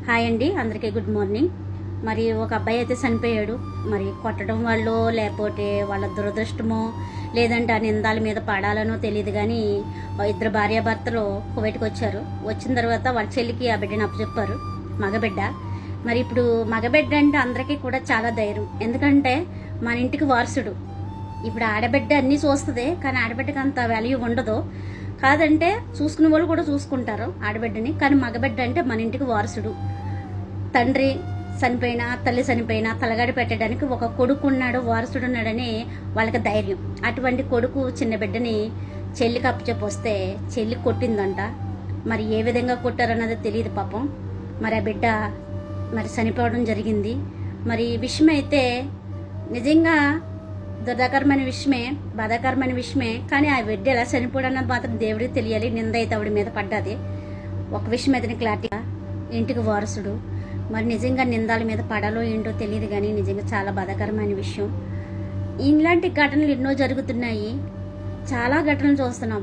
Hi అండి, అందరికీ good morning. మరి ఒక అబ్బాయి అయితే చనిపోయాడు. మరి కొట్టడం వాళ్ళు లేకపోతే వాళ్ళ దురదృష్టమో లేదంటే ఆ నిందాల మీద పడాలనో తెలియదు, కానీ ఇద్దరు భార్యాభర్తలు కువైట్కి వచ్చారు. వచ్చిన తర్వాత వాళ్ళ చెల్లికి ఆ బిడ్డని అప్పచెప్పారు, మగబిడ్డ. మరి ఇప్పుడు మగబిడ్డ అంటే అందరికీ కూడా చాలా ధైర్యం, ఎందుకంటే మన ఇంటికి వారసుడు. ఇప్పుడు ఆడబిడ్డ అన్నీ చూస్తుంది, కానీ ఆడబిడ్డకి అంత వాల్యూ ఉండదు. కాదంటే చూసుకునే వాళ్ళు కూడా చూసుకుంటారు ఆడబిడ్డని, కానీ మగబిడ్డ అంటే మన ఇంటికి వారసుడు. తండ్రి చనిపోయినా తల్లి చనిపోయినా తలగాడి పెట్టడానికి ఒక కొడుకు ఉన్నాడు, వారసుడు ఉన్నాడని వాళ్ళకి ధైర్యం. అటువంటి కొడుకు చిన్న బిడ్డని చెల్లికి అప్పచెప్పొస్తే చెల్లి కొట్టిందంట. మరి ఏ విధంగా కొట్టారన్నది తెలియదు పాపం. మరి ఆ బిడ్డ మరి చనిపోవడం జరిగింది. మరి విషయం అయితే నిజంగా దుర్దాకరమైన విషయమే, బాధాకరమైన విషయమే. కానీ ఆ బిడ్డ ఎలా చనిపోవడం అన్నది మాత్రం దేవుడికి తెలియాలి. నింద అయితే ఆవిడ మీద పడ్డది. ఒక విషయం అయితే క్లారిటీగా, ఇంటికి వారసుడు. మరి నిజంగా నిందాల మీద పడాలో ఏంటో తెలియదు, కానీ నిజంగా చాలా బాధాకరమైన విషయం. ఇలాంటి ఘటనలు ఎన్నో జరుగుతున్నాయి, చాలా ఘటనలు చూస్తున్నాం.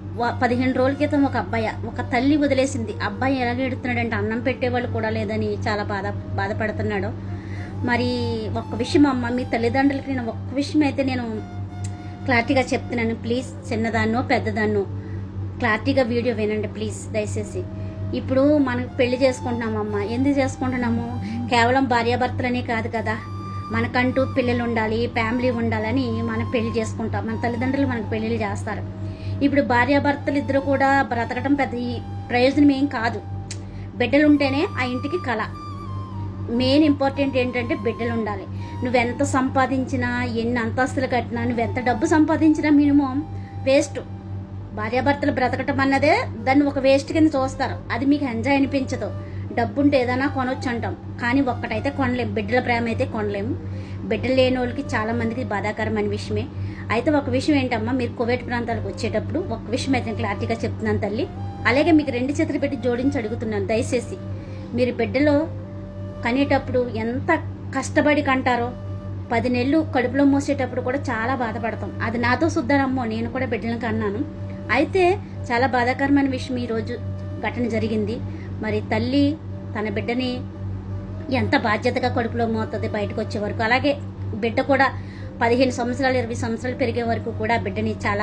15 రోజుల క్రితం ఒక తల్లి వదిలేసింది. అబ్బాయి ఎలాగ ఎడుతున్నాడంటే అన్నం పెట్టేవాళ్ళు కూడా లేదని చాలా బాధపడుతున్నాడు. మరి ఒక్క విషయం అమ్మ, మీ తల్లిదండ్రులకి నేను ఒక్క విషయం అయితే నేను క్లారిటీగా చెప్తున్నాను. ప్లీజ్, చిన్నదాన్నో పెద్దదాన్నో క్లారిటీగా వీడియో వినండి ప్లీజ్, దయచేసి. ఇప్పుడు మనం పెళ్లి చేసుకుంటున్నామమ్మ, ఎందుకు చేసుకుంటున్నాము? కేవలం భార్యాభర్తలనే కాదు కదా, మనకంటూ పిల్లలు ఉండాలి, ఫ్యామిలీ ఉండాలని మనం పెళ్లి చేసుకుంటాం. మన తల్లిదండ్రులు మనకు పెళ్లిళ్ళు చేస్తారు. ఇప్పుడు భార్యాభర్తలు ఇద్దరు కూడా బ్రతకటం పెద్ద ప్రయోజనం ఏం కాదు. బిడ్డలు ఉంటేనే ఆ ఇంటికి కళ. మెయిన్ ఇంపార్టెంట్ ఏంటంటే బిడ్డలు ఉండాలి. నువ్వెంత సంపాదించినా, ఎన్ని అంతస్తులు కట్టినా, నువ్వెంత డబ్బు సంపాదించినా మినిమం వేస్ట్. భార్యాభర్తలు బ్రతకటం అన్నదే దాన్ని ఒక వేస్ట్ కింద చూస్తారు. అది మీకు ఎంజాయ్ అనిపించదు. డబ్బు ఉంటే ఏదైనా కొనొచ్చు అంటాం, కానీ ఒక్కటైతే కొనలేము. బిడ్డల ప్రేమ అయితే కొనలేము. బిడ్డలు లేని వాళ్ళకి చాలా మందికి బాధాకరమైన విషయమే. అయితే ఒక విషయం ఏంటమ్మా, మీరు కువైట్ ప్రాంతాలకు వచ్చేటప్పుడు ఒక విషయం అయితే క్లారిటీగా చెప్తున్నాను తల్లి. అలాగే మీకు 2 చేతులు పెట్టి జోడించి అడుగుతున్నాను, దయచేసి మీరు బిడ్డలో కనేటప్పుడు ఎంత కష్టపడి కంటారో, 10 నెలలు కడుపులో మోసేటప్పుడు కూడా చాలా బాధపడతాం. అది నాతో శుద్ధనమ్మో, నేను కూడా బిడ్డలను కన్నాను. అయితే చాలా బాధాకరమైన విషయం ఈరోజు ఘటన జరిగింది. మరి తల్లి తన బిడ్డని ఎంత బాధ్యతగా కడుపులో మోతుంది బయటకు వచ్చే వరకు, అలాగే బిడ్డ కూడా 15 సంవత్సరాలు 20 సంవత్సరాలు పెరిగే వరకు కూడా బిడ్డని చాలా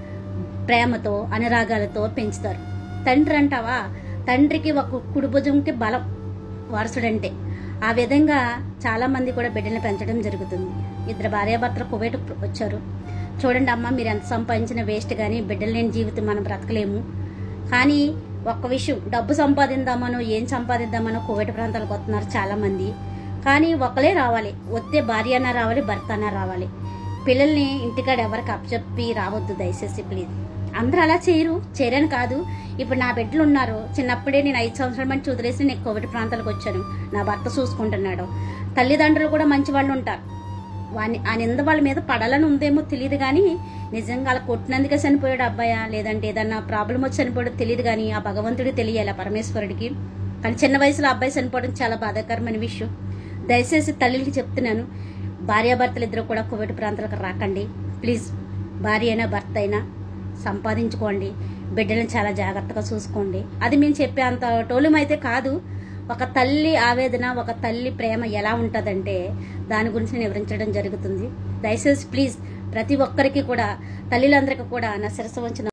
ప్రేమతో అనురాగాలతో పెంచుతారు. తండ్రి అంటావా, తండ్రికి ఒక కుడి భుజంకి బలం వారసుడంటే. ఆ విధంగా చాలా మంది కూడా బిడ్డని పెంచడం జరుగుతుంది. ఇద్దరు భార్యాభర్తలు కువైట్ వచ్చారు. చూడండి అమ్మ, మీరు ఎంత సంపాదించిన వేస్ట్, కానీ బిడ్డలు లేని జీవితం మనం బ్రతకలేము. కానీ ఒక్క విషయం, డబ్బు సంపాదిద్దామనో ఏం సంపాదిద్దామనో కువైట్ ప్రాంతాలకు వస్తున్నారు చాలా మంది. కానీ ఒకలే రావాలి, వస్తే భార్య అన్నా రావాలి, భర్త అన్నా రావాలి. పిల్లల్ని ఇంటికాడ ఎవరికి అప్పచెప్పి రావద్దు దయచేసి ప్లీజ్. అందరూ అలా చేయరని కాదు. ఇప్పుడు నా బిడ్డలు ఉన్నారు, చిన్నప్పుడే నేను 5 సంవత్సరాల మంచి వదిలేసి నేను కోవిడ్ ప్రాంతాలకు వచ్చాను. నా భర్త చూసుకుంటున్నాడు. తల్లిదండ్రులు కూడా మంచి వాళ్ళు ఉంటారు. ఆ నింద వాళ్ళ మీద పడాలని ఉందేమో తెలియదు, కానీ నిజంగా అలా కొట్టినందుకే చనిపోయాడు అబ్బాయా, లేదంటే ఏదన్నా ప్రాబ్లం వచ్చి చనిపోయాడో తెలియదు, కానీ ఆ భగవంతుడికి తెలియాలి, ఆ పరమేశ్వరుడికి. కానీ చిన్న వయసులో అబ్బాయి చనిపోవడం చాలా బాధాకరమైన విషయం. దయచేసి తల్లికి చెప్తున్నాను, భార్యాభర్తలు ఇద్దరు కూడా కోవిడ్ ప్రాంతాలకు రాకండి ప్లీజ్. భార్య అయినా భర్త అయినా సంపాదించుకోండి, బిడ్డలను చాలా జాగ్రత్తగా చూసుకోండి. అది మేము చెప్పే అంత టోలుమైతే కాదు. ఒక తల్లి ఆవేదన, ఒక తల్లి ప్రేమ ఎలా ఉంటుందంటే దాని గురించి నేను వివరించడం జరుగుతుంది. దయచేసి ప్లీజ్ ప్రతి ఒక్కరికి కూడా, తల్లిలందరికీ కూడా నా శిరస్సు వంచిన